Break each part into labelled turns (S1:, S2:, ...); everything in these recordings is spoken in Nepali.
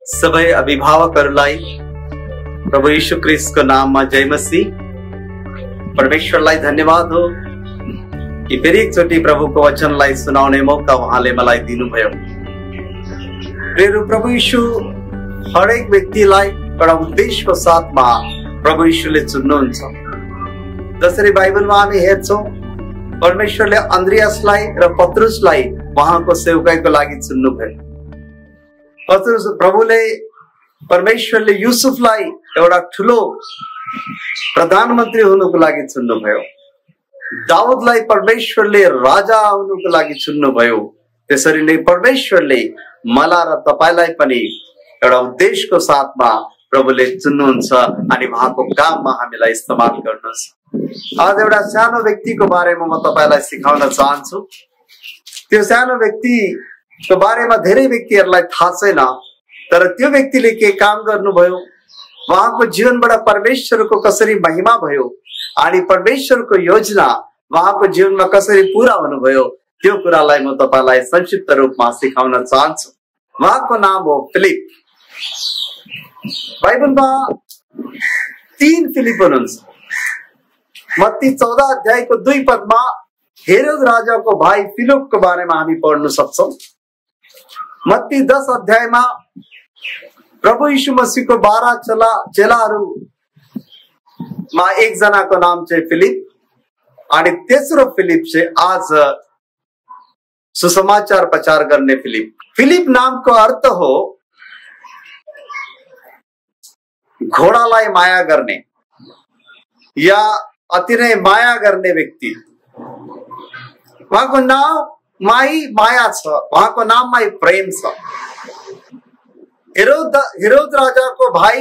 S1: सबै अभिभावकहरूलाई प्रभु यीशु ख्रीष्टको नाममा जय मसीह। परमेश्वरलाई धन्यवाद हो कि फेरि एकचोटि प्रभुको वचनलाई सुनाउने मौका उहाँले मलाई दिनुभयो। मेरो प्रभु यीशु हरेक व्यक्तिलाई एउटा उद्देश्यको साथमा प्रभु यीशुले चुन्नुहुन्छ। जसरी बाइबलमा हामी हेर्छौँ, परमेश्वरले अन्द्रियासलाई र पत्रुसलाई उहाँको सेवकाईको लागि चुन्नुभयो। प्रभुले परमेश्वरले युसुफलाई एउटा ठुलो प्रधानमन्त्री हुनुको लागि चुन्नुभयो। दाउदलाई परमेश्वरले राजा हुनुको लागि चुन्नुभयो। त्यसरी नै परमेश्वरले मलाई र तपाईलाई पनि एउटा उद्देश्यको साथमा प्रभुले चुन्नुहुन्छ अनि उहाँको काममा हामीलाई इस्तेमाल गर्नुहुन्छ। आज एउटा सानो व्यक्तिको बारेमा म तपाईलाई सिकाउन चाहन्छु। त्यो सानो व्यक्तिको बारेमा धेरै व्यक्तिहरूलाई थाहा छैन, तर त्यो व्यक्तिले के काम गर्नुभयो, उहाँको जीवनबाट परमेश्वरको कसरी महिमा भयो अनि परमेश्वरको योजना उहाँको जीवनमा कसरी पूरा हुनुभयो, त्यो कुरालाई म तपाईलाई संक्षिप्त रूपमा सिकाउन चाहन्छु। उहाँको नाम हो फिलिप। बाइबलमा 3 फिलिप हुनुहुन्छ। मत्ती 14 अध्यायको 2 पदमा हेरोद राजाको भाइ फिलिपको बारेमा हामी पढ्न सक्छौं। मत्ती 10 अध्यायमा प्रभु यीशु मसीहको 12 चेलाहरूमा एकजनाको नाम चाहिँ फिलिप अनि तेस्रो फिलिप चाहिँ आज सुसमाचार प्रचार गर्ने फिलिप। फिलिप नामको अर्थ हो घोडालाई माया गर्ने या अति नै माया गर्ने व्यक्ति। उहाँको नाममै माया छ, उहाँको नाममै प्रेम छ। हेरोद राजाको भाइ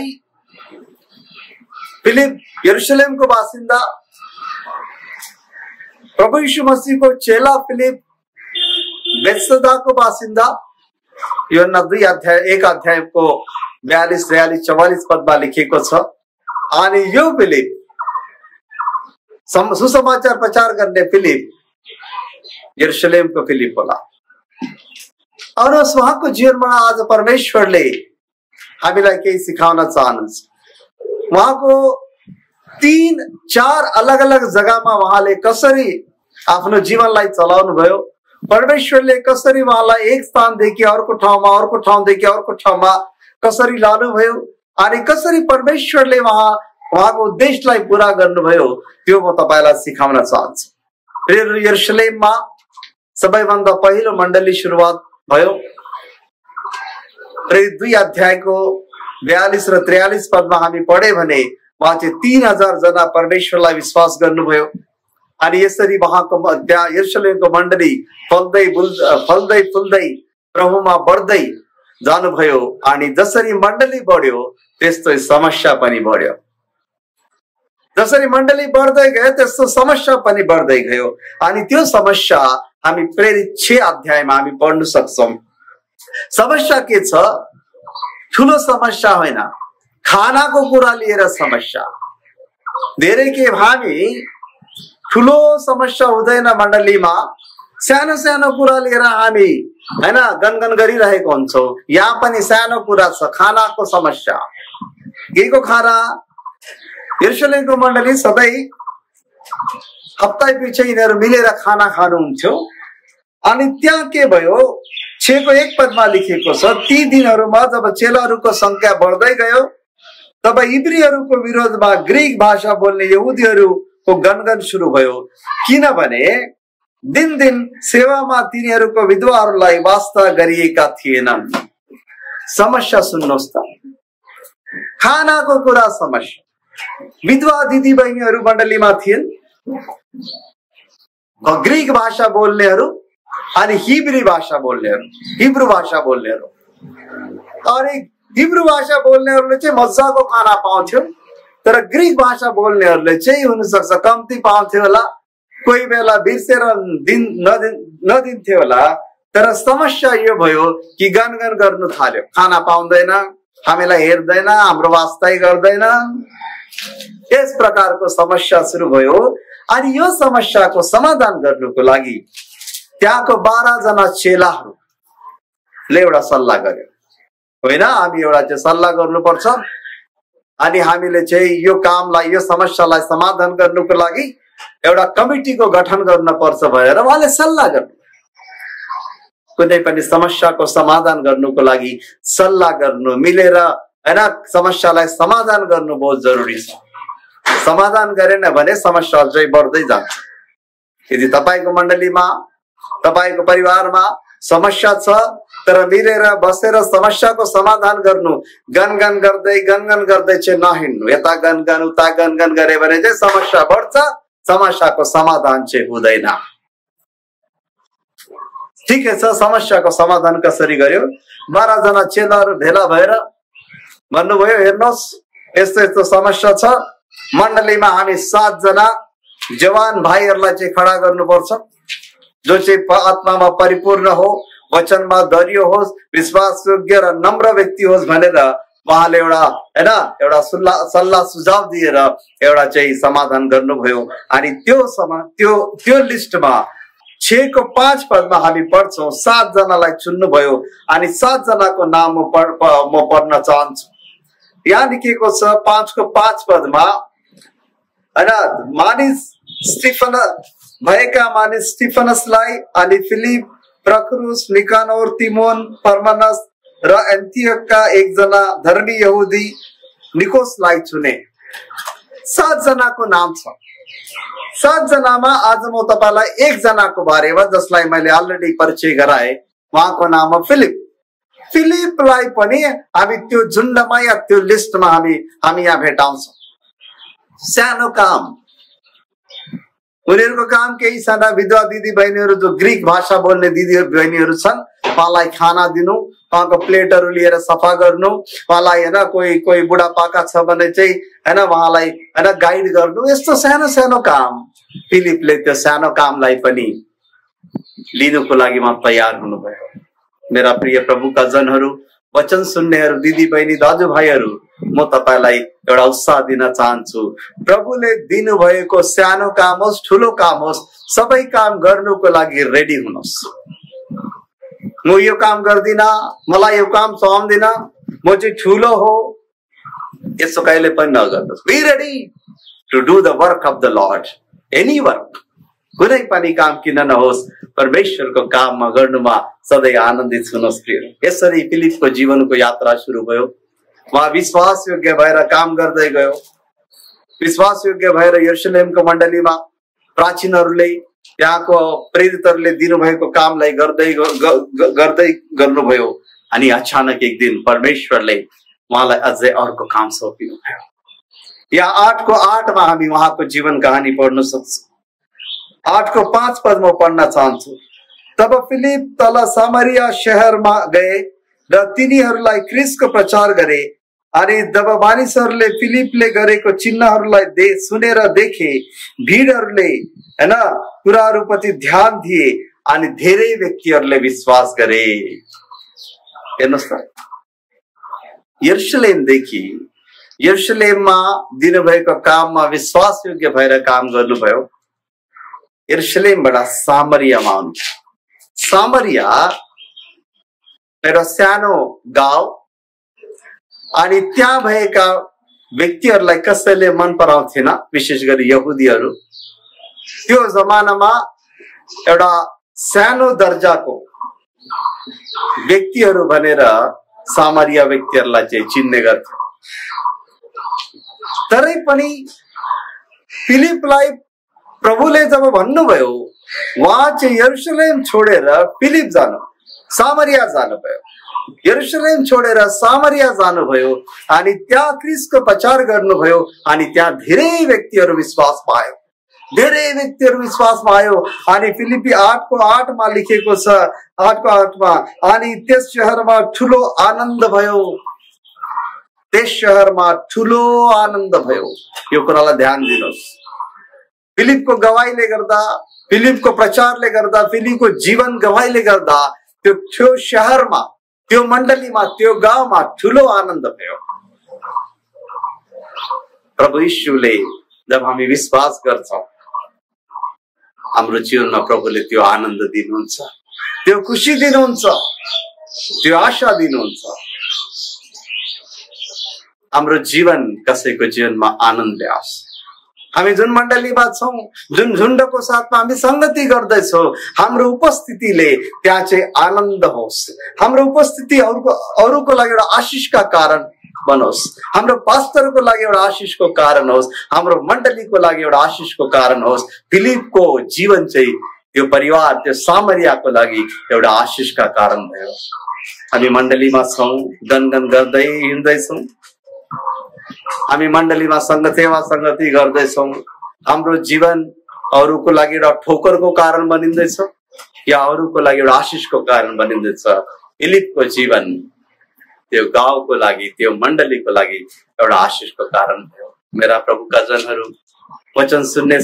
S1: फिलिप यरुशलेमको बासिन्दा, प्रभु यीशु मसीहको चेला फिलिप बेत्सदाको बासिन्दा। यूहन्ना 1 अध्यायको 42, 43, 44 पदमा लेखिएको छ। अनि यो फिलिप सुसमाचार प्रचार गर्ने फिलिप यरुशलेमको फिलिप होला। और उहाँको जीवनमा आज परमेश्वरले हामीलाई केही सिकाउन चाहनुहुन्छ। उहाँको 3-4 अलग अलग जग्गामा उहाँले कसरी आफ्नो जीवनलाई चलाउनु भयो, परमेश्वरले कसरी उहाँलाई एक स्थानदेखि अर्को ठाउँमा, अर्को ठाउँदेखि अर्को ठाउँमा कसरी लानुभयो अनि कसरी परमेश्वरले उहाँको उद्देश्यलाई पूरा गर्नुभयो, त्यो म तपाईलाई सिकाउन चाहन्छु। यरुशलेममा सबैभन्दा पहिलो मण्डली सुरुवात भयो। 2 अध्यायको 42 र 43 पदमा हामी पढे भने उहाँ चाहिँ 3000 जना परमेश्वरलाई विश्वास गर्नुभयो। अनि यसरी उहाँको यरुशलेमको मण्डली फल्दै फुल्दै प्रभुमा बढ्दै जानुभयो। अनि जसरी मण्डली बढ्यो त्यस्तो समस्या पनि बढ्यो। जसरी मण्डली बढ्दै गयो त्यस्तो समस्या पनि बढ्दै गयो। अनि त्यो समस्या हामी प्रेरित 6 अध्यायमा हामी पढ्न सक्छौं। समस्या के छ? ठुलो समस्या होइन, खानाको कुरा लिएर समस्या। धेरै के हामी ठुलो समस्या हुँदैन मण्डलीमा, सानो सानो कुरा लिएर हामी हैन गनगन गरिरहेको हुन्छौँ। यहाँ पनि सानो कुरा छ, खानाको समस्या। केको खाना? यरुशलेमको मण्डली सधैँ हप्ता पछि यिनीहरू मिलेर खाना खानुहुन्थ्यो। अनि त्यहाँ के भयो? 6 को 1 पदमा लेखिएको छ, ती दिनहरूमा जब चेलाहरूको संख्या बढ्दै गयो तब इब्रीहरूको विरोधमा ग्रीक भाषा बोल्ने यहुदीहरूको गनगन सुरु भयो, किनभने दिन दिन सेवामा तिनीहरूको विधवाहरूलाई वास्ता गरिएका थिएनन्। समस्या सुन्नुहोस् त, खानाको कुरा समस्या। विधवा दिदी बहिनीहरू मण्डलीमा थिएन, ग्रीक भाषा बोल्नेहरू अनि हिब्रू भाषा बोल्नेहरू। अनि हिब्रू भाषा बोल्नेहरूले चाहिँ मजाको खाना पाउँथ्यो, तर ग्रीक भाषा बोल्नेहरूले चाहिँ हुनसक्छ कम्ती पाउँथ्यो होला, कोही बेला बिर्सेर नदिन्थ्यो होला। तर समस्या यो भयो कि गनगन गर्नु थाल्यो, खाना पाउँदैन, हामीलाई हेर्दैन, हाम्रो वास्ता गर्दैन। यस प्रकारको समस्या सुरु भयो। अनि यो समस्याको समाधान गर्नुको लागि त्यहाँको 12 जना चेलाहरूले एउटा सल्लाह गर्यो। होइन, हामी एउटा चाहिँ सल्लाह गर्नुपर्छ अनि हामीले चाहिँ यो कामलाई, यो समस्यालाई समाधान गर्नुको लागि एउटा कमिटीको गठन गर्न पर्छ भनेर उहाँले सल्लाह गर्नु। कुनै पनि समस्याको समाधान गर्नुको लागि सल्लाह गर्नु, मिलेर हैन समस्यालाई समाधान गर्नु बहुत जरुरी छ। समाधान गरेन भने समस्या अझै बढ्दै जान्छ। यदि तपाईको मण्डलीमा, तपाईको परिवारमा समस्या छ तर मिलेर बसेर समस्याको समाधान गर्नु, गनगन गर्दै चाहिँ नहिँड्नु। यता गनगन उता गनगन गरे भने चाहिँ समस्या बढ्छ, समस्याको समाधान चाहिँ हुँदैन। ठिकै छ, समस्याको समाधान कसरी गर्यो? 12 जना चेलाहरू भेला भएर भन्नुभयो, हेर्नुहोस् यस्तो यस्तो समस्या छ, मण्डलीमा हामी 7 जना जवान भाइहरूलाई चाहिँ खडा गर्नुपर्छ, जो चाहिँ आत्मामा परिपूर्ण हो, वचनमा दरियो होस्, विश्वास योग्य र नम्र व्यक्ति होस् भनेर उहाँले एउटा सल्लाह सुझाव दिएर एउटा चाहिँ समाधान गर्नुभयो। अनि त्यो लिस्टमा 6 को 5 पदमा हामी पढ्छौँ 7 जनालाई चुन्नुभयो अनि 7 जनाको नाम म पढ्न चाहन्छु। यहाँ लेखिएको छ 5 को 5 पदमा, हैन, मानिस स्टिफनसलाई अनि फिलिप, प्रखरुस, निकानोर, तिमोन, पर्मनस र एन्टियोखका एकजना धर्मी यहुदी निकोसलाई चुने। 7 जनाको नाम छ। 7 जनामा आज म तपाईलाई 1 जनाको बारेमा, जसलाई मैले अलरेडी परिचय गराए, उहाँको नाम हो फिलिप। फिलिपलाई पनि हामी त्यो झुण्डमा या त्यो लिस्टमा हामी यहाँ भेटाउँछौँ। सानो काम, उनीहरूको काम केही साना विधवा दिदी बहिनीहरू, जो ग्रीक भाषा बोल्ने दिदी बहिनीहरू छन्, उहाँलाई खाना दिनु, उहाँको प्लेटहरू लिएर सफा गर्नु, उहाँलाई हैन कोही बुढापाका छ भने चाहिँ हैन उहाँलाई हैन गाइड गर्नु, यस्तो सानो सानो काम। फिलिपले त्यो सानो कामलाई पनि लिनुको लागि म तयार हुनुभयो। मेरा प्रिय प्रभुका जनहरू, वचन सुन्नेहरू, दिदी बहिनी, दाजुभाइहरू, म तपाईलाई एउटा उत्साह दिन चाहन्छु। प्रभुले दिनुभएको सानो काम होस्, ठुलो काम होस्, सबै काम गर्नुको लागि रेडी हुनुहोस्। म यो काम गर्दिनँ, मलाई यो काम सुहाउँदैन, म चाहिँ ठुलो हो, यसो कहिले पनि नगर्नुहोस्। Be ready to do the work of the Lord, any work. कुनै पनि काम किन नहोस्, परमेश्वरको काममा गर्नुमा सधैँ आनन्दित हुनुहोस्। यसरी फिलिपको जीवनको यात्रा सुरु भयो। उहाँ विश्वास योग्य भएर काम गर्दै गयो। विश्वास योग्य भएर यरुशलेमको मण्डलीमा प्राचीनहरूले, त्यहाँको प्रेरितहरूले दिनुभएको कामलाई गर्दै गर्नुभयो। अनि अचानक एक दिन परमेश्वरले उहाँलाई अझै अर्को काम सौंपिनुभयो। यहाँ 8 को 8 मा हामी उहाँको जीवन कहानी पढ्न सक्छौँ। 8 को 5 पद म पढ्न चाहन्छु। तब फिलिप तल सामरिया शहरमा गए र तिनीहरूलाई ख्रीष्टको प्रचार गरे। अनि जब मानिसहरूले फिलिपले गरेको चिन्हहरूलाई सुनेर देखे, भिडहरूले हैन कुराहरूप्रति ध्यान दिए अनि धेरै व्यक्तिहरूले विश्वास गरे। हेर्नुहोस् त, यरुशलेमदेखि यरुशलेममा दिनुभएको काममा विश्वास योग्य भएर काम गर्नुभयो। यरुशलेमबाट सामरियामा आउनु। सामरिया एउटा सानो गाउँ, अनि त्यहाँ भएका व्यक्तिहरूलाई कसैले मन पराउँथेन, विशेष गरी यहुदीहरू। त्यो जमानामा एउटा सानो दर्जाको व्यक्तिहरू भनेर सामरिया व्यक्तिहरूलाई चाहिँ चिन्ने गर्थे। तरै पनि फिलिपलाई प्रभुले जब भन्नुभयो, उहाँ चाहिँ यरुशलेम छोडेर फिलिप जानु, सामरिया जानुभयो। यरुशलेम छोडेर सामरिया जानुभयो अनि त्यहाँ ख्रीष्टको प्रचार गर्नुभयो। अनि त्यहाँ धेरै व्यक्तिहरू विश्वास पायो, धेरै व्यक्तिहरू विश्वासमा आयो। अनि फिलिपी 8 को 8 मा लेखेको छ, 8 को 8 मा, अनि त्यस शहरमा ठुलो आनन्द भयो। त्यस शहरमा ठुलो आनन्द भयो। यो कुरालाई ध्यान दिनुहोस्। फिलिपको गवाईले गर्दा, फिलिपको प्रचारले गर्दा, फिलिपको जीवन गवाईले गर्दा त्यो शहरमा, त्यो मण्डलीमा, त्यो गाउँमा ठुलो आनन्द भयो। प्रभु यीशुले जब हामी विश्वास गर्छौँ, हाम्रो जीवनमा प्रभुले त्यो आनन्द दिनुहुन्छ, त्यो खुसी दिनुहुन्छ, त्यो आशा दिनुहुन्छ। हाम्रो जीवन कसैको जीवनमा आनन्द ल्याओस्। हामी जुन मण्डलीमा छौँ, जुन झुण्डको साथमा हामी संगति गर्दैछौँ, हाम्रो उपस्थितिले त्यहाँ चाहिँ आनन्द होस्। हाम्रो उपस्थिति अरूको लागि एउटा आशिषका कारण बनोस्। हाम्रो पास्टरको लागि एउटा आशिषको कारण होस्। हाम्रो मण्डलीको लागि एउटा आशिषको कारण होस्। फिलिपको जीवन चाहिँ त्यो परिवार, त्यो सामरियाको लागि एउटा आशिषका कारण भयो। हामी मण्डलीमा छौँ, गनगन गर्दै हिँड्दैछौँ। हामी मण्डलीमा सेवा संगति गर्दैछौँ। हाम्रो जीवन अरूको लागि एउटा ठोकरको कारण बनिँदैछ या अरूको लागि एउटा आशिषको कारण बनिँदैछ। फिलिपको जीवन त्यो गाउँको लागि, त्यो मण्डलीको लागि एउटा आशिषको कारण भयो। मेरा प्रभुका जनहरू, वचन सुन्ने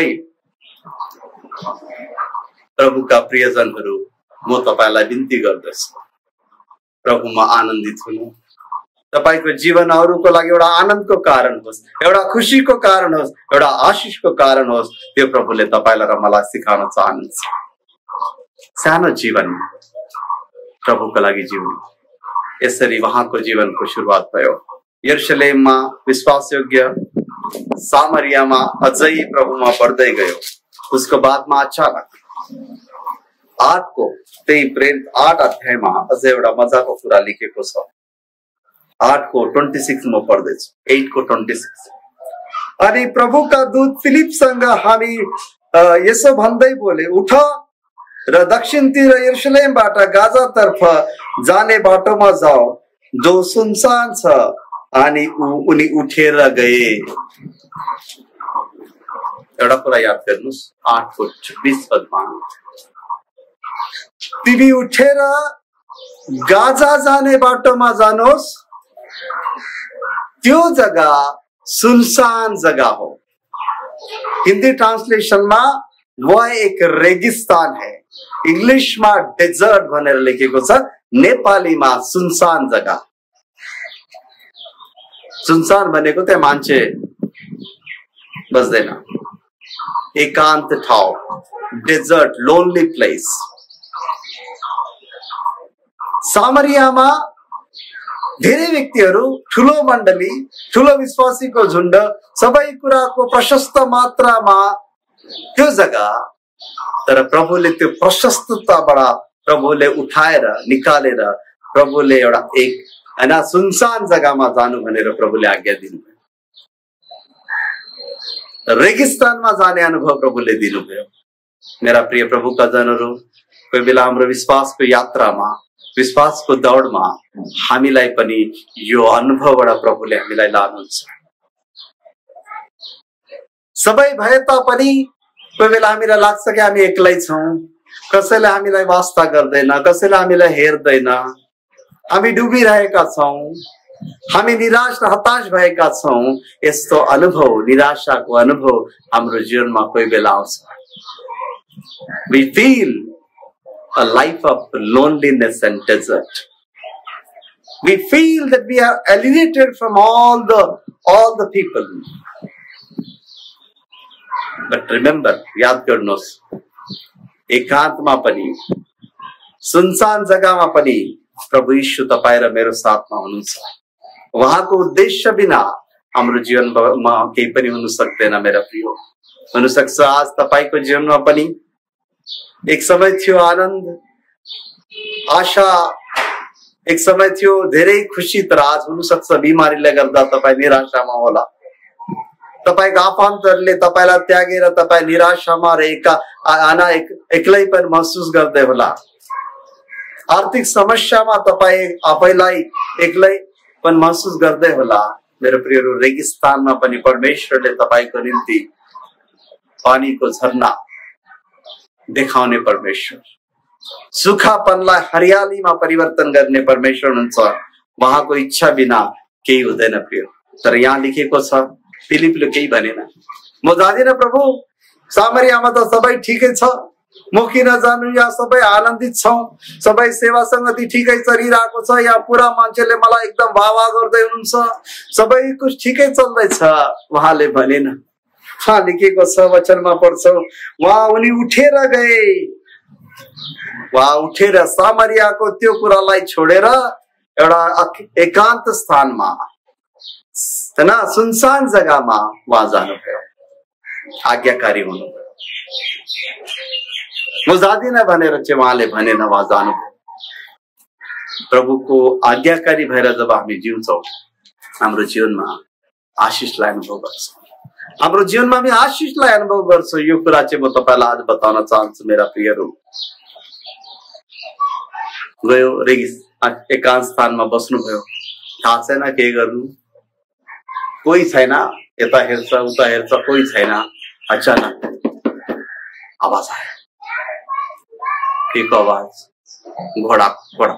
S1: प्रभुका प्रियजनहरू, म तपाईलाई बिन्ती गर्दछु, प्रभुमा आनन्दित हुनु। तपाईको जीवन अरूको लागि एउटा आनन्दको कारण होस्, एउटा खुसीको कारण होस्, एउटा आशिषको कारण होस्। त्यो प्रभुले तपाईलाई र मलाई सिकाउन चाहनुहुन्छ। सानो जीवन प्रभुको लागि जीवन। यसरी उहाँको जीवनको सुरुवात भयो। यरुशलेममा विश्वासयोग्य, सामरियामा अझै प्रभुमा बढ्दै गयो। उसको बादमा अचानक 8 अध्यायमा अझै एउटा मजाको कुरा लेखेको छ। 8:26 म पढ्दैछु। 8:26। अनि प्रभुका दूत फिलिपसँग हामी यसो भन्दै बोले, उठ र दक्षिणतिर यरुशलेमबाट गाजातर्फ जाने बाटोमा जाओ, जो सुनसान छ। अनि उनी उठेर गए। एउटा कुरा याद गर्नुस्, 8:26 पदमा, तिमी उठेर गाजा जाने बाटोमा जानुहोस्, त्यो जग्गा सुनसान जग्गा हो। हिंदी ट्रांसलेशन में वह एक रेगिस्तान है। इंग्लिश में डेजर्ट भनेर लेखेको छ, नेपाली में सुनसान जग्गा। सुनसान भनेको त्यहाँ मान्छे बस्दैन, एकान्त ठाउँ, डेजर्ट, लोनली प्लेस। सामरियामा धेरै व्यक्तिहरू, ठुलो मण्डली, ठुलो विश्वासीको झुण्ड, सबै कुराको प्रशस्त मात्रामा त्यो जग्गा। तर प्रभुले त्यो प्रशस्तताबाट प्रभुले उठाएर निकालेर प्रभुले एउटा एक सुनसान जग्गामा जानु भनेर प्रभुले आज्ञा दिनुभयो। रेगिस्तानमा जाने अनुभव प्रभुले दिनुभयो। मेरा प्रिय प्रभुका जनहरू, कोही बेला हाम्रो विश्वासको यात्रामा, विश्वासको दौडमा हामीलाई पनि यो अनुभवबाट प्रभुले हामीलाई लानुहुन्छ। सबै भए तापनि कोही बेला हामीलाई लाग्छ कि हामी एक्लै छौँ, कसैले हामीलाई वास्ता गर्दैन, कसैले हामीलाई हेर्दैन, हामी डुबिरहेका छौँ, हामी निराश र हताश भएका छौँ। यस्तो अनुभव, निराशाको अनुभव हाम्रो जीवनमा कोही बेला आउँछ। We feel a life of loneliness and desert. We feel that we are alienated from all the people. But remember, याद गर्नुहोस्, एकान्तमा पनि, सुनसान जग्गामा पनि प्रभु यीशु तपाईं र मेरो साथमा हुनुहुन्छ। उहाँको उद्देश्य बिना हाम्रो जीवनमा केही पनि हुन सक्दैन। मेरा प्रिय, हुन सक्छ आज तपाईको जीवनमा पनि एक समय थियो आनन्द, आशा, एक समय थियो धेरै खुशी, तर आज हुन सक्छ बिमारीले गर्दा तपाईं निराशामा होला। तपाईको आफन्तहरूले तपाईलाई त्यागेर तपाईं निराशामा र एक्लैपन महसुस गर्दै होला। आर्थिक समस्यामा तपाईं आफैलाई एक्लैपन महसुस गर्दै होला। मेरो प्रियहरू, रेगिस्तानमा पनि परमेश्वरले तपाईको निम्ति पानीको झरना देखाउने परमेश्वर, सुखापनलाई हरियालीमा परिवर्तन गर्ने परमेश्वर हुनुहुन्छ। उहाँको इच्छा बिना केही हुँदैन प्रिय। तर यहाँ लेखेको छ, फिलिपले केही भनेन, म जाँदिन प्रभु, सामरियामा त सबै ठिकै छ, म किन जानु, यहाँ सबै आनन्दित छौँ, सबै सेवा संगति ठिकै चलिरहेको छ, यहाँ पुरा मान्छेले मलाई एकदम वाह गर्दै हुनुहुन्छ, सबै कुछ ठिकै चल्दैछ। उहाँले भनेन। हाँ, लेखेको छ, वचनमा पढ्छौँ, वहाँ उनी उठेर गए। वहाँ उठेर सामरियाको त्यो कुरालाई छोडेर एउटा एकान्त स्थानमा सुनसान जग्गामा उहाँ जानुभयो, आज्ञाकारी हुनुभयो। म जादिनँ भनेर चाहिँ उहाँले भनेन, उहाँ जानुभयो। प्रभुको आज्ञाकारी भएर जब हामी जिउँछौँ, हाम्रो जीवनमा आशिषलाई अनुभव गर्छौँ, हाम्रो जीवनमा हामी आशिषलाई अनुभव गर्छौँ। यो कुरा चाहिँ म तपाईँलाई आज बताउन चाहन्छु मेरा प्रियहरू। गयो एकान्त स्थानमा बस्नुभयो, थाहा छैन के गर्नु, कोही छैन, यता हेर्छ उता हेर्छ, कोही छैन। अचानक आवाज आयो, एक आवाज, घोडा घोडा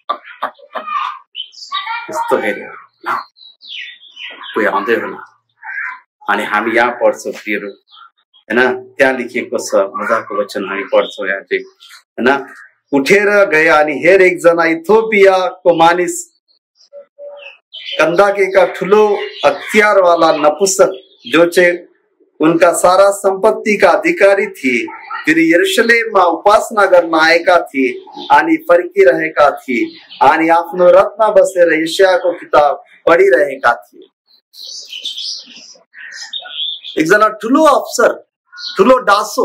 S1: यस्तो हेऱ्यो, कोही आउँदै होला। अनि हामी यहाँ पढ्छौँ प्रियहरू, हैन, त्यहाँ लेखिएको छ, मजाको वचन हामी पढ्छौँ यहाँ चाहिँ, हैन। उठेर गए अनि हेर एकजना इथियोपियाको मानिस, कंदाकेका ठुलो हतियारवाला नपुंसक, जो चाहिँ उनका सारा सम्पत्तिका अधिकारी थिए, तिनी यरुशलेममा उपासना गर्न आएका थिए अनि फर्किरहेका थिए अनि आफ्नो रथमा बसेर यशायाको किताब पढिरहेका थिए। एकजना ठुलो अफसर, ठुलो डासो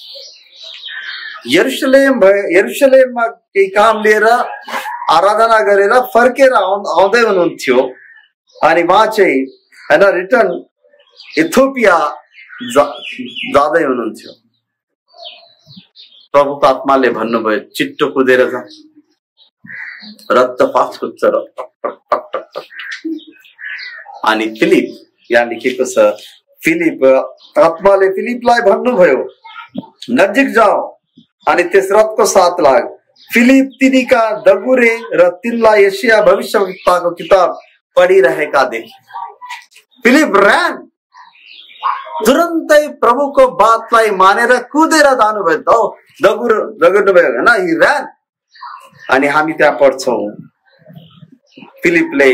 S1: यरुशलेममा केही काम लिएर आराधना गरेर फर्केर आउँदै हुनुहुन्थ्यो। अनि उहाँ चाहिँ हैन रिटर्न इथियोपिया जाँदै हुनुहुन्थ्यो। प्रभुको आत्माले भन्नुभयो, चिट्टो कुदेर जा, रक्त फास्ट कुद्छ, अनि फिलिप, यहाँ लेखेको छ, फिलिप, आत्माले फिलिपलाई भन्नुभयो, नजिक जाऊ अनि त्यस रथको साथ लाग। फिलिप तिनीका दगुरे र तिनलाई यशाया भविष्यवक्ताको किताब पढिरहेका देखे। फिलिप ऱ्यान, तुरन्तै प्रभुको बातलाई मानेर कुदेर जानुभयो, दगुर्नुभयो हैन, हि ऱ्यान। अनि हामी त्यहाँ पढ्छौँ, फिलिपले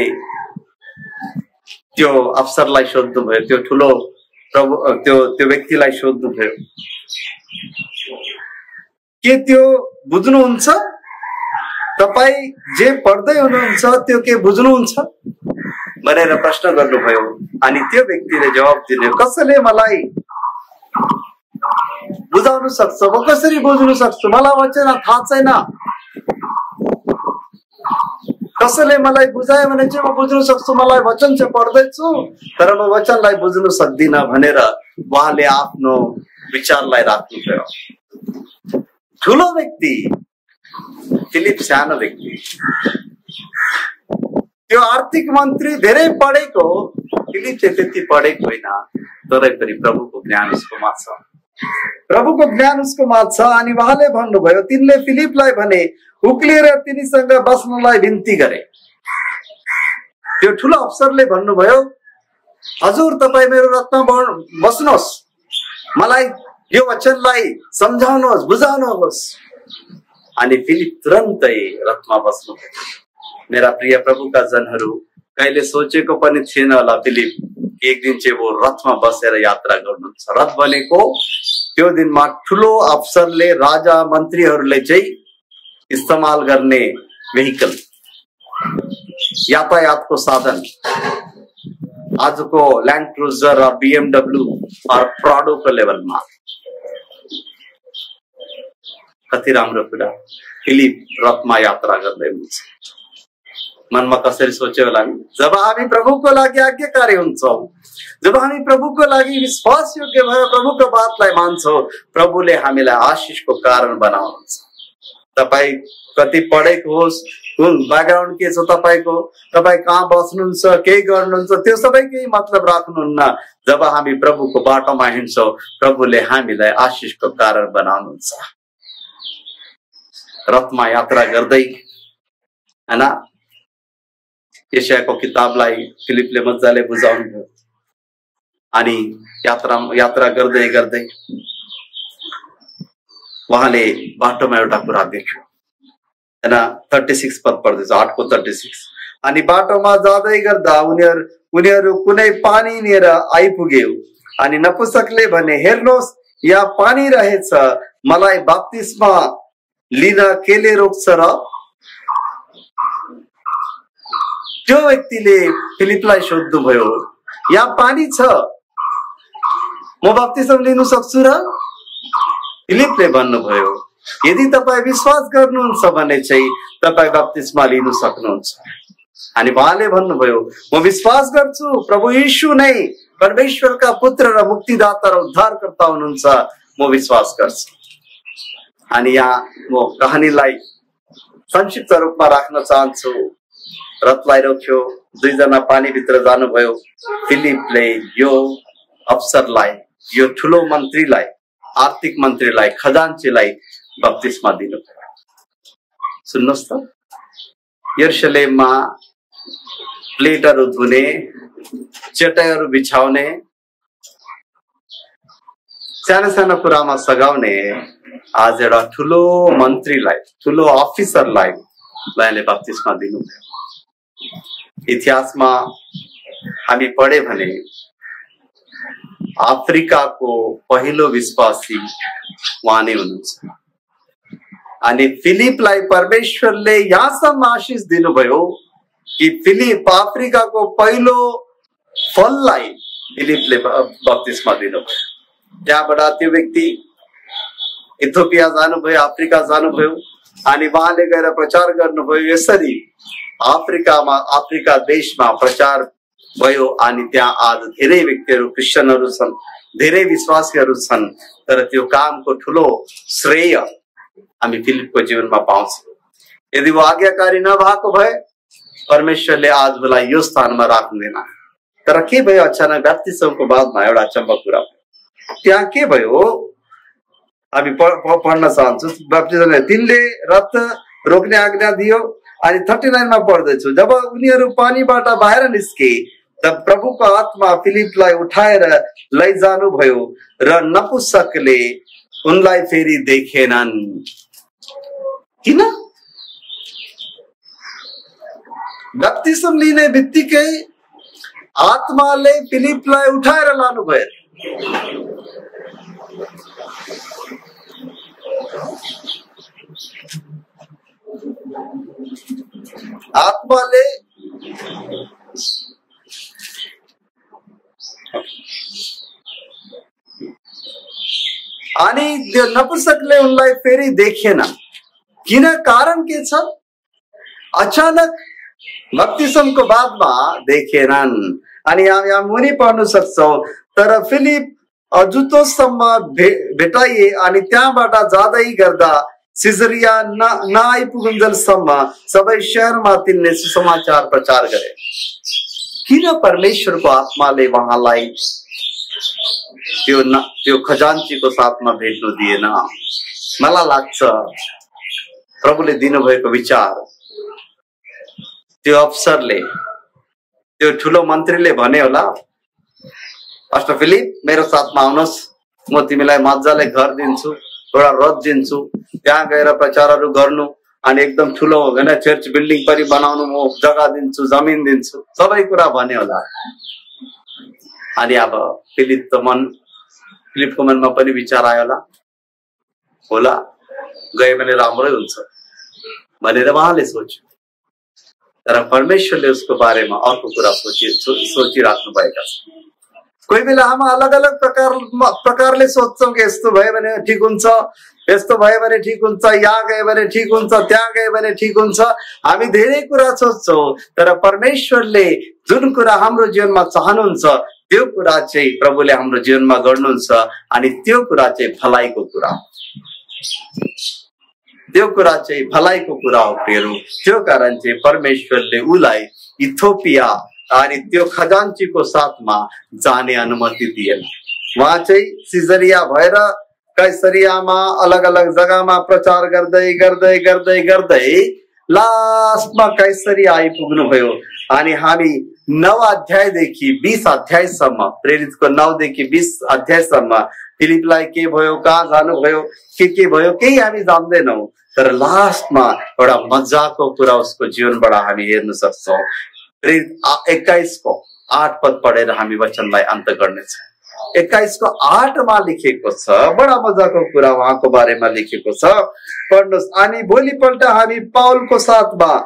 S1: त्यो अफसरलाई सोध्नुभयो, त्यो ठुलो प्रभु त्यो व्यक्तिलाई सोध्नुभयो, के त्यो बुझ्नुहुन्छ, तपाईँ जे पढ्दै हुनुहुन्छ त्यो के बुझ्नुहुन्छ भनेर प्रश्न गर्नुभयो। अनि त्यो व्यक्तिले जवाब दियो, कसैले मलाई बुझाउन सक्छ, म कसरी बुझ्न सक्छु, मलाई वचन थाहा छैन, कसैले मलाई बुझायो भने चाहिँ म बुझ्न सक्छु, मलाई वचन चाहिँ पढ्दैछु तर म वचनलाई बुझ्न सक्दिनँ भनेर उहाँले आफ्नो विचारलाई राख्नुभयो। ठुलो व्यक्ति, फिलिप सानो व्यक्ति, त्यो आर्थिक मन्त्री, धेरै पढेको, फिलिप चाहिँ त्यति पढेको होइन, तरै पनि प्रभुको ज्ञान उसकोमा छ, प्रभुको ज्ञान उसकोमा छ। अनि उहाँले भन्नुभयो, तिनले फिलिपलाई भने, उक्लिएर तिनीसँग बस्नलाई बिन्ती गरे। त्यो ठुलो अफसरले भन्नुभयो, हजुर तपाईँ मेरो रथमा बस्नुहोस्, मलाई यो वचनलाई सम्झाउनुहोस्, बुझाउनुहोस्। अनि फिलिप तुरन्तै रथमा बस्नुभयो। मेरा प्रिय प्रभुका जनहरू, कहिले सोचेको पनि थिएन होला फिलिप एक दिन चाहिँ वो रथमा बसेर यात्रा गर्नुहुन्छ। रथ भनेको त्यो दिनमा ठुलो अफसरले, राजा मन्त्रीहरूले चाहिँ इस्तेमाल गर्ने भेहिकल, यातायातको साधन। आजको ल्यान्ड क्रुजर र BMW र प्राडोको लेभलमा। कति राम्रो कुरा, फिलिप रथमा यात्रा गर्दै हुनुहुन्छ। मनमा कसरी सोच्यो होला, जब हामी प्रभुको लागि आज्ञाकारी हुन्छौँ, जब हामी प्रभुको लागि विश्वास योग्य भएर प्रभुको बातलाई मान्छौँ, प्रभुले हामीलाई आशिषको कारण बनाउनुहुन्छ। तपाईँ कति पढेको होस्, कुन ब्याकग्राउन्ड के छ तपाईँको, तपाईँ कहाँ बस्नुहुन्छ, के गर्नुहुन्छ, त्यो सबै केही मतलब राख्नुहुन्न। जब हामी प्रभुको बाटोमा हिँड्छौँ, प्रभुले हामीलाई आशिषको कारण बनाउनुहुन्छ। रथमा यात्रा गर्दै हैन, यशायाको किताबलाई फिलिपले मजाले बुझाउनुभयो। अनि यात्रा गर्दै गर्दै उहाँले बाटोमा एउटा कुरा देख्यो हैन, 36 पद पढ्दैछ, 8 को 36। अनि बाटोमा जाँदै गर्दा उनीहरू कुनै पानी लिएर आइपुग्यो। अनि नपुंसकले भने, हेर्नुहोस् यहाँ पानी रहेछ, मलाई बप्तिस्मा लिन केले रोक्छ र? त्यो व्यक्तिले फिलिपलाई सोध्नुभयो, यहाँ पानी छ, म बप्तिस्मा लिनु सक्छु र? फिलिपले भन्नुभयो, यदि तपाईँ विश्वास गर्नुहुन्छ भने चाहिँ तपाईँ बप्तिस्मा लिनु सक्नुहुन्छ। अनि उहाँले भन्नुभयो, म विश्वास गर्छु प्रभु यीशु नै परमेश्वरका पुत्र र मुक्तिदाता र उद्धारकर्ता हुनुहुन्छ, म विश्वास गर्छु। अनि यहाँ म कहानीलाई संक्षिप्त रूपमा राख्न चाहन्छु। रथलाई रोक्यो, दुईजना पानीभित्र जानुभयो। फिलिपले यो अफसरलाई, यो ठुलो मन्त्रीलाई, आर्थिक मन्त्रीलाई, खजान्चीलाई बप्तिस्मा दिनुभयो। सुन्नुहोस् त, यरुशलेममा प्लेटहरू धुने, चटाईहरू बिछाउने, सानो सानो कुरामा सघाउने आज एउटा ठुलो मन्त्रीलाई, ठुलो अफिसरलाई उहाँले बप्तिस्मा दिनुभयो। इतिहासमा हामी पढे भने अफ्रिकाको पहिलो विश्वासी उहाँ नै हुनुहुन्छ। अनि फिलिपलाई परमेश्वरले यहाँसम्म आशिष दिनुभयो कि फिलिप अफ्रिकाको पहिलो फललाई फिलिपले बप्तिस्मा दिनुभयो। त्यहाँबाट त्यो व्यक्ति इथियोपिया जानुभयो, अफ्रिका जानुभयो अनि उहाँले गएर प्रचार गर्नुभयो। यसरी अफ्रिका देशमा प्रचार भयो अनि त्यहाँ आज धेरै व्यक्तिहरू क्रिस्चियनहरू छन्, धेरै विश्वासीहरू छन्। तर त्यो कामको ठुलो श्रेय हामी फिलिपको जीवनमा पाउँछौँ। यदि वो आज्ञाकारी नभएको भए परमेश्वरले आज उसलाई यो स्थानमा राख्दैन। तर के भयो, अचानक बप्तिस्माको बादमा एउटा अचम्मको कुरा भयो। त्यहाँ के भयो हामी पढ्न चाहन्छु। बप्तिस्मा तिनले रथ रोक्ने आज्ञा दियो। अनि 39 मा पढ्दैछु, जब उनीहरू पानीबाट बाहिर निस्के तब प्रभुको आत्मा फिलिपलाई उठाएर लैजानु भयो र नपुंसकले उनलाई फेरि देखेनन्। किन? बप्तिस्मा लिने बित्तिकै आत्माले फिलिपलाई उठाएर लानुभयो। आत्माले अनि त्यो नपुंसकले उनलाई फेरि देखेन। किन? कारण के छ? अचानक बप्तिस्माको बादमा देखेनन्। अनि यहाँ मुनि पढ्न सक्छौ, तर फिलिप अजुतोसम्म भेटाइए अनि त्यहाँबाट जाँदै गर्दा सिजरिया नआइपुगुन्जेलसम्म सबै शहरमा तिनले सुसमाचार प्रचार गरे। किन परमेश्वरको आत्माले उहाँलाई त्यो खजान्चीको साथमा भेट्नु दिएन? मलाई लाग्छ प्रभुले दिनुभएको विचार, त्यो अफसरले, त्यो ठुलो मन्त्रीले भने होला, पास्टर फिलिप मेरो साथमा आउनुहोस्, म तिमीलाई मजाले घर दिन्छु, एउटा रथ दिन्छु, त्यहाँ गएर प्रचारहरू गर्नु अनि एकदम ठुलो होइन चर्च बिल्डिङ पनि बनाउनु, म जग्गा दिन्छु, जमिन दिन्छु, सबै कुरा भने होला। अनि अब फिलिपको मनमा पनि विचार आयो होला गए भने राम्रै हुन्छ भनेर उहाँले सोच्यो। तर परमेश्वरले उसको बारेमा अर्को कुरा सोचिराख्नु भएका छन्। कोही बेला हामी अलग अलग प्रकारले सोच्छौँ कि यस्तो भयो भने ठिक हुन्छ, यस्तो भयो भने ठिक हुन्छ, यहाँ गयो भने ठिक हुन्छ, त्यहाँ गयो भने ठिक हुन्छ। हामी धेरै कुरा सोच्छौँ, तर परमेश्वरले जुन कुरा हाम्रो जीवनमा चाहनुहुन्छ त्यो कुरा चाहिँ प्रभुले हाम्रो जीवनमा गर्नुहुन्छ। अनि त्यो कुरा चाहिँ भलाइको कुरा, त्यो कुरा चाहिँ भलाइको कुरा हो प्रियहरू। त्यो कारण चाहिँ परमेश्वरले उलाई इथियोपिया अनि त्यो खजान्चीको साथमा जाने अनुमति दिएन। उहाँ चाहिँ सिजरिया भएर कैसरियामा अलग अलग जग्गामा प्रचार गर्दै गर्दै गर्दै गर्दै लास्टमा कैसरिया आइपुग्नु भयो। अनि हामी 9 अध्यायदेखि 20 अध्यायसम्म, प्रेरितको 9 देखि 20 अध्यायसम्म फिलिपलाई के भयो, कहाँ जानुभयो, के भयो केही हामी जान्दैनौँ। तर लास्टमा एउटा मजाको कुरा उसको जीवनबाट हामी हेर्न सक्छौँ। 21:8 पद पढेर हामी वचनलाई अन्त गर्नेछौँ। 21:8 लेखेको छ, बडा मजाको कुरा उहाँको बारेमा लेखेको छ, पढ्नुहोस्। अनि भोलिपल्ट हामी पाउलको साथमा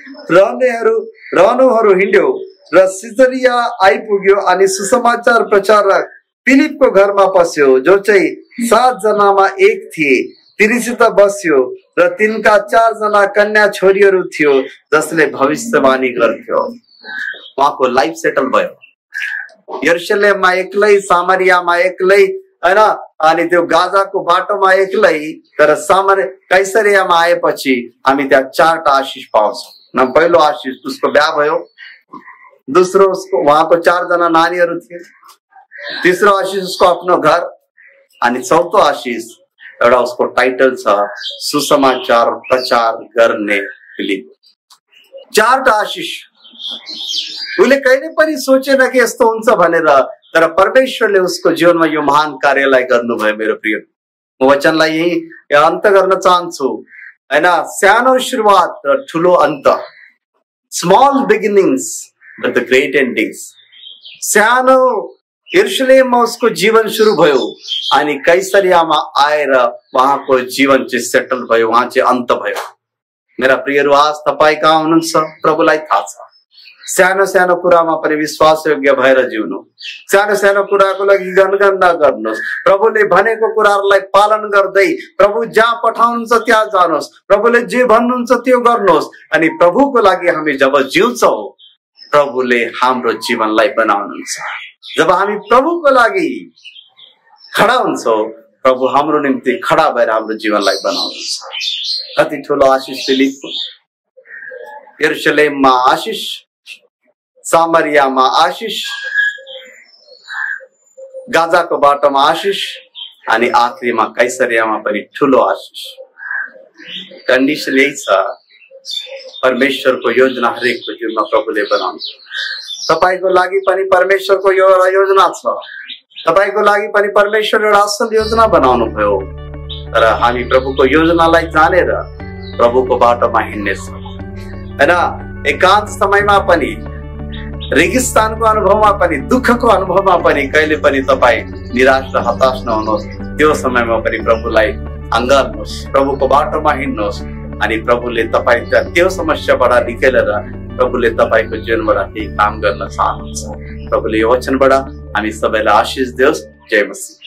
S1: रहनुहरू हिँड्यो र सिजरिया आइपुग्यो अनि सुसमाचार प्रचारक फिलिपको घरमा पस्यो, जो चाहिँ 7 जनामा एक थिए। तिनीसित बस्यो र तिनका 4 जना कन्या छोरीहरू थियो जसले भविष्यवाणी गर्थ्यो। उहाँको लाइफ सेटल भयो। यरुशलेममा एक्लै, सामरियामा एक्लै, हैन, अनि त्यो गाजाको बाटोमा एक्लै। तर कैसरियामा आएपछि हामी त्यहाँ 4टा आशिष पाउँछौँ। पहिलो आशिष उसको बिहा भयो, दोस्रो उसको उहाँको 4 जना नानीहरू थिए, तेस्रो आशिष उसको आफ्नो घर, अनि चौथो आशिष एउटा उसको टाइटल छ सुसमाचार प्रचार गर्ने फिलिप। 4टा आशिष। उसले कहिले पनि सोचेन कि यस्तो हुन्छ भनेर, तर परमेश्वरले उसको जीवनमा यो महान कार्यलाई गर्नुभयो। मेरो प्रिय, म वचनलाई यही अन्त गर्न चाहन्छु, हैन। सानो सुरुवात र ठुलो अन्त, small beginnings with the great endings. सानो यरुशलेममा उसको जीवन सुरु भयो अनि कैसरियामा आएर उहाँको जीवन चाहिँ सेटल भयो, उहाँ चाहिँ अन्त भयो। मेरा प्रियहरू, आज तपाईँ कहाँ हुनुहुन्छ प्रभुलाई थाहा छ। सानो सानो कुरामा पनि विश्वास योग्य भएर जिउनु, सानो सानो कुराको लागि गनगन नगर्नुहोस्। प्रभुले भनेको कुराहरूलाई पालन गर्दै प्रभु जहाँ पठाउनुहुन्छ त्यहाँ जानुहोस्। प्रभुले जे भन्नुहुन्छ त्यो गर्नुहोस्। अनि प्रभुको लागि हामी जब जिउँछौँ, प्रभुले हाम्रो जीवनलाई बनाउनुहुन्छ। जब हामी प्रभुको लागि खडा हुन्छौँ, प्रभु हाम्रो निम्ति खडा भएर हाम्रो जीवनलाई बनाउनुहुन्छ। कति ठुलो आशिष फिलिपको। यरुशलेममा आशिष, सामरियामा आशिष, गाजाको बाटोमा आशिष, अनि आखिरीमा कैसरियामा पनि ठुलो आशिष। कन्डिसन यही छ, परमेश्वरको योजना हरेकको जीवनमा प्रभुले बनाउँछ। तपाईको लागि पनि परमेश्वरको एउटा योजना छ। तपाईको लागि पनि परमेश्वर एउटा असल योजना बनाउनु भयो। तर हामी प्रभुको योजनालाई जानेर प्रभुको बाटोमा हिँड्नेछौँ, हैन। एकान्त समयमा पनि, रेगिस्तानको अनुभवमा पनि, दुःखको अनुभवमा पनि कहिले पनि तपाईँ निराश र हताश नहुनुहोस्। त्यो समयमा पनि प्रभुलाई अँगाल्नुहोस्, प्रभुको बाटोमा हिँड्नुहोस्, अनि प्रभुले तपाईँ त्यो समस्याबाट निकालेर प्रभुले तपाईको जीवनबाट केही काम गर्न चाहनुहुन्छ। प्रभुले यो वचनबाट हामी सबैलाई आशिष दियोस्। जय मसीह।